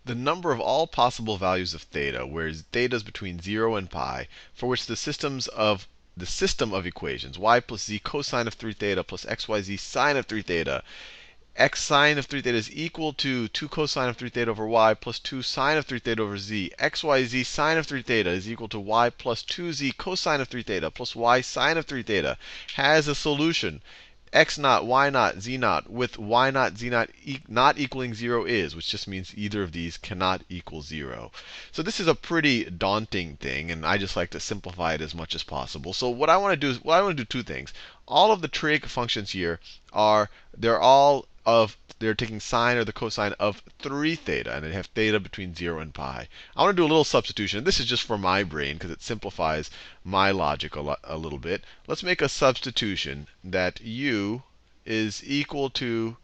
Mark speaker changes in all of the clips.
Speaker 1: the number of all possible values of theta, where theta is between 0 and pi, for which the system of equations, y plus z cosine of 3 theta plus xyz sine of 3 theta, x sine of 3 theta is equal to 2 cosine of 3 theta over y plus 2 sine of 3 theta over z. xyz sine of 3 theta is equal to y plus 2z cosine of 3 theta plus y sine of 3 theta has a solution. X naught, y naught, z naught with y naught, z naught not equaling 0 is, which just means either of these cannot equal 0. So this is a pretty daunting thing, and I just like to simplify it as much as possible. So what I want to do is, I want to do two things. All of the trig functions here they're taking sine or the cosine of 3 theta, and they have theta between 0 and pi. I want to do a little substitution. This is just for my brain because it simplifies my logic a little bit. Let's make a substitution that u is equal to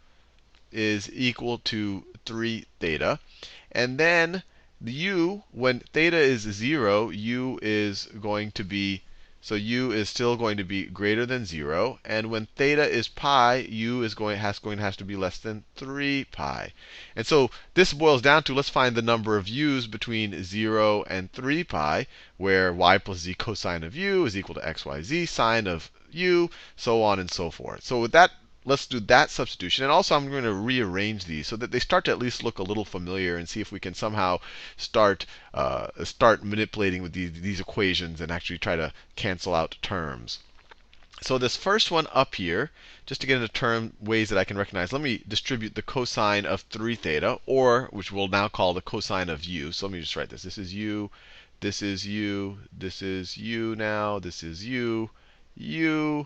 Speaker 1: 3 theta. And then the u, when theta is 0, u is going to be u is still going to be greater than 0. And when theta is pi, u is going to have to be less than 3 pi. And so this boils down to, let's find the number of u's between 0 and 3 pi, where y plus z cosine of u is equal to xyz sine of u, so on and so forth. So with that, let's do that substitution. And also, I'm going to rearrange these so that they start to at least look a little familiar, and see if we can somehow start manipulating with these equations and actually try to cancel out terms. So this first one up here, just to get into ways that I can recognize, let me distribute the cosine of 3 theta, or which we'll now call the cosine of u. So let me just write this. This is u, this is u, this is u now, this is u, u,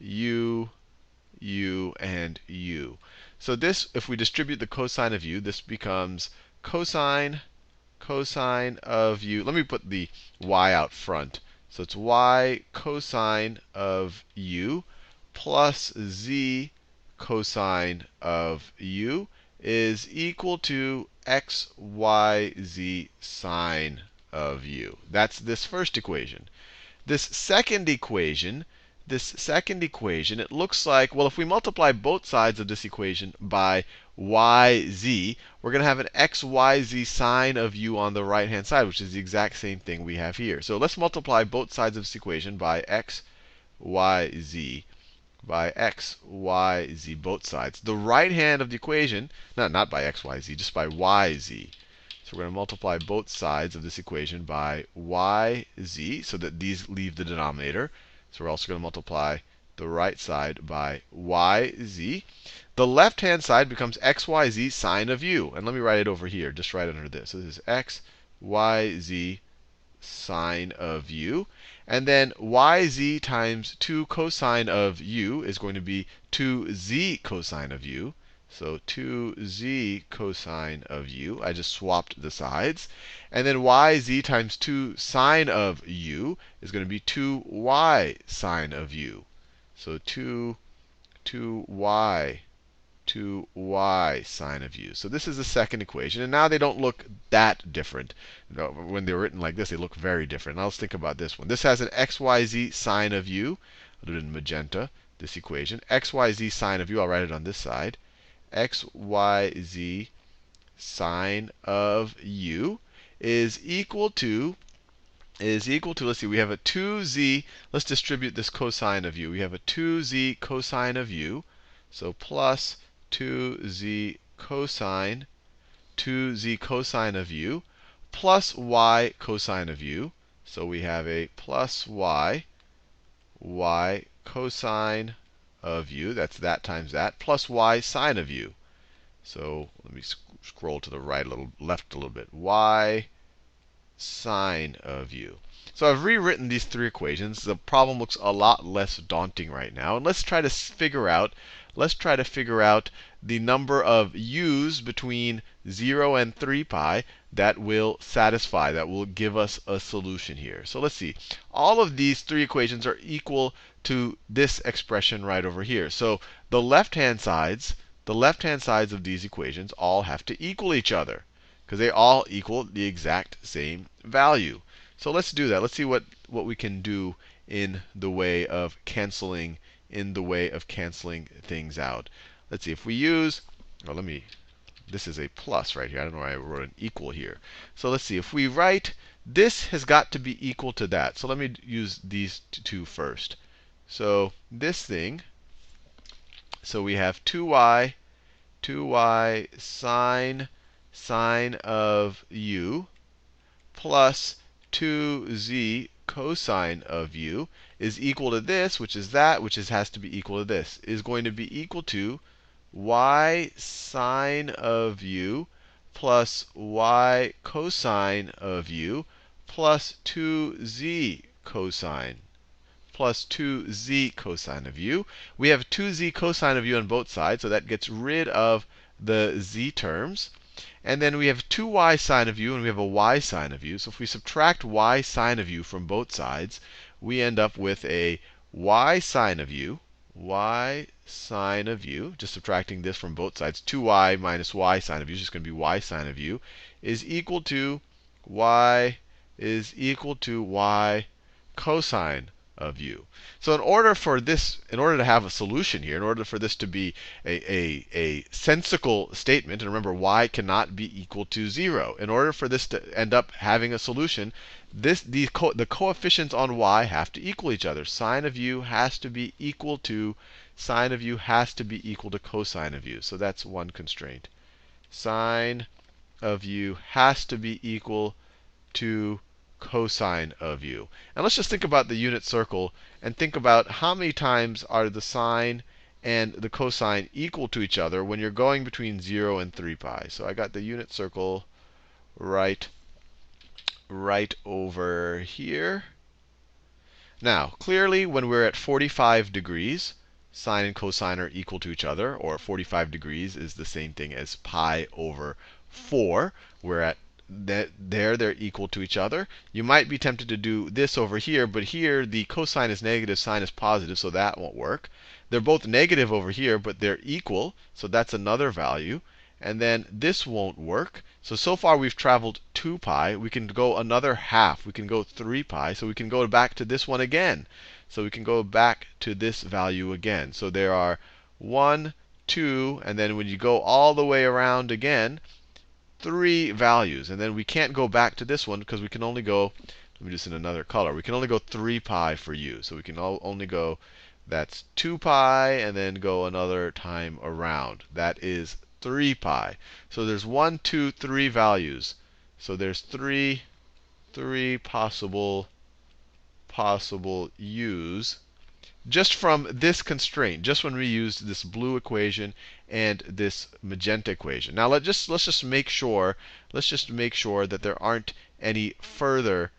Speaker 1: u, and u. So this, if we distribute the cosine of u, this becomes cosine of u. Let me put the y out front. So it's y cosine of u plus z cosine of u is equal to xyz sine of u. That's this first equation. This second equation, it looks like, well, if we multiply both sides of this equation by yz, we're going to have an xyz sine of u on the right-hand side, which is the exact same thing we have here. So let's multiply both sides of this equation by xyz, both sides. The right hand of the equation, not by xyz, just by yz. So we're going to multiply both sides of this equation by yz, so that these leave the denominator. So we're also going to multiply the right side by yz. The left-hand side becomes xyz sine of u. And let me write it over here, just right under this. So this is xyz sine of u. And then yz times 2 cosine of u is going to be 2z cosine of u. So 2z cosine of u. I just swapped the sides. And then yz times 2 sine of u is going to be 2y sine of u. So 2y sine of u. So this is the second equation. And now they don't look that different. When they're written like this, they look very different. Now let's think about this one. This has an xyz sine of u. I'll do it in magenta, this equation. xyz sine of u, I'll write it on this side. xyz sine of u is equal to, let's see, we have a 2z. Let's distribute this cosine of u. We have a 2z cosine of u. So plus 2z cosine of u plus y cosine of u. So we have a plus y cosine of u. That's that times that, plus y sine of u. So let me scroll to the right a little, left a little bit. Y sine of u. So I've rewritten these three equations. The problem looks a lot less daunting right now. And let's try to figure out the number of u's between 0 and 3 pi that will satisfy, that will give us a solution here. So let's see. All of these three equations are equal to this expression right over here. So the left-hand sides of these equations all have to equal each other, because they all equal the exact same value. So let's do that. Let's see what we can do in the way of canceling things out. Let's see if we use, let me this is a plus right here. I don't know why I wrote an equal here. So let's see. If we write, this has got to be equal to that. So let me use these two first. So this thing, so we have 2y sine of u plus 2z cosine of u is equal to this, which is that, which has to be equal to this, is going to be equal to y sine of u plus y cosine of u plus 2z cosine plus 2z cosine of u. We have 2z cosine of u on both sides, so that gets rid of the z terms. And then we have 2y sine of u, and we have a y sine of u. So if we subtract y sine of u from both sides, we end up with a y sine of u, just subtracting this from both sides. 2y minus y sine of u is just going to be y sine of u, is equal to y cosine of u. So in order to have a solution here, in order for this to be a sensical statement, and remember y cannot be equal to 0. In order for this to end up having a solution, the coefficients on y have to equal each other. Sine of u has to be equal to cosine of u. So that's one constraint. Sine of u has to be equal to cosine of u. And let's just think about the unit circle and think about how many times are the sine and the cosine equal to each other when you're going between 0 and 3 pi. So I got the unit circle right over here. Now, clearly, when we're at 45 degrees, sine and cosine are equal to each other, or 45 degrees is the same thing as pi over 4. We're at they're equal to each other. You might be tempted to do this over here, but here the cosine is negative, sine is positive, so that won't work. They're both negative over here, but they're equal, so that's another value. And then this won't work. So far we've traveled 2 pi. We can go another half. We can go 3 pi. So we can go back to this one again. So we can go back to this value again. So there are 1, 2, and then when you go all the way around again, 3 values. And then we can't go back to this one because we can only go, let me do this in another color. We can only go 3 pi for u. So we can only go, that's 2 pi, and then go another time around. That is 3 pi. So there's 1, 2, 3 values. So there's three possible u's just from this constraint, just when we used this blue equation and this magenta equation. Now let's just make sure that there aren't any further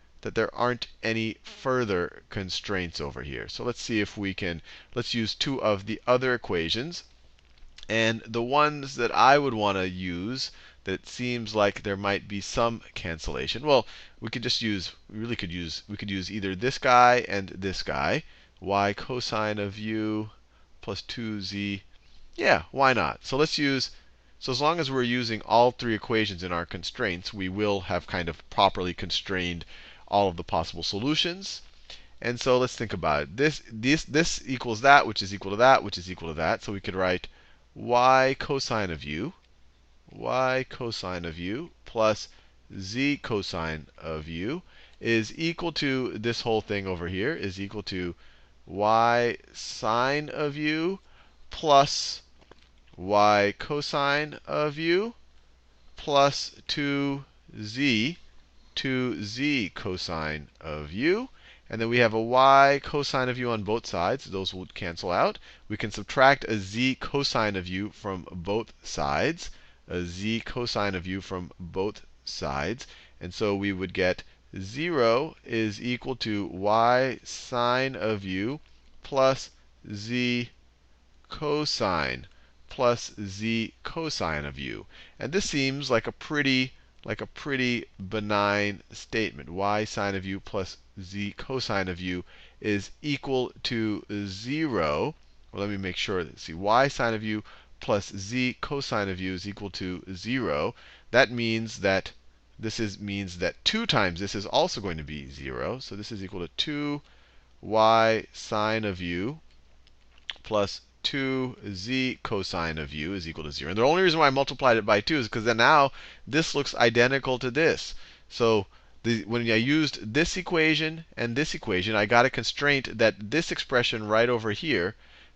Speaker 1: constraints over here. So let's see if we can, let's use 2 of the other equations. And the ones that I would want to use that it seems like there might be some cancellation. Well, we could use either this guy and this guy. Y cosine of u plus 2z. Yeah, why not? So let's use, so as long as we're using all 3 equations in our constraints, we will have kind of properly constrained all of the possible solutions. And so let's think about it. This equals that, which is equal to that, which is equal to that. So we could write y cosine of u plus z cosine of u is equal to this whole thing over here, is equal to y sine of u plus y cosine of u plus 2z cosine of u. And then we have a y cosine of u on both sides. Those will cancel out. We can subtract a z cosine of u from both sides. A z cosine of u from both sides. And so we would get 0 is equal to y sine of u plus z cosine of u. And this seems like a pretty benign statement. Y sine of u plus z cosine of u is equal to 0. Well, let me make sure. Let's see. Y sine of u plus z cosine of u is equal to 0. That means that 2 times this is also going to be 0. So this is equal to 2y sine of u plus 2z cosine of u is equal to 0. And the only reason why I multiplied it by 2 is because then now this looks identical to this. So when I used this equation and this equation, I got a constraint that this expression right over here,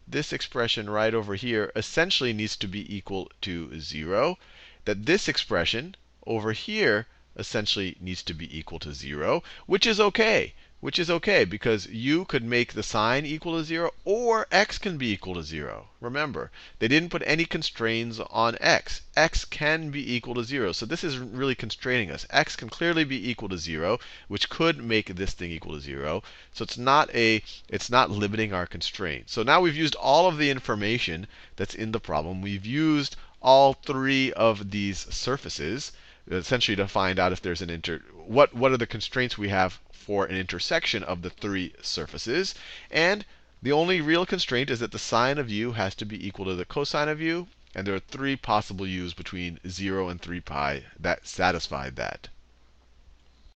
Speaker 1: essentially needs to be equal to 0. That this expression over here essentially needs to be equal to 0, which is okay. Because u could make the sign equal to 0, or x can be equal to 0. Remember, they didn't put any constraints on x. X can be equal to 0. So this isn't really constraining us. X can clearly be equal to 0, which could make this thing equal to 0. So it's not limiting our constraint. So now we've used all of the information that's in the problem. We've used all three of these surfaces, essentially to find out if there's an what are the constraints we have for an intersection of the three surfaces. And the only real constraint is that the sine of u has to be equal to the cosine of u. And there are three possible u's between 0 and 3 pi that satisfy that.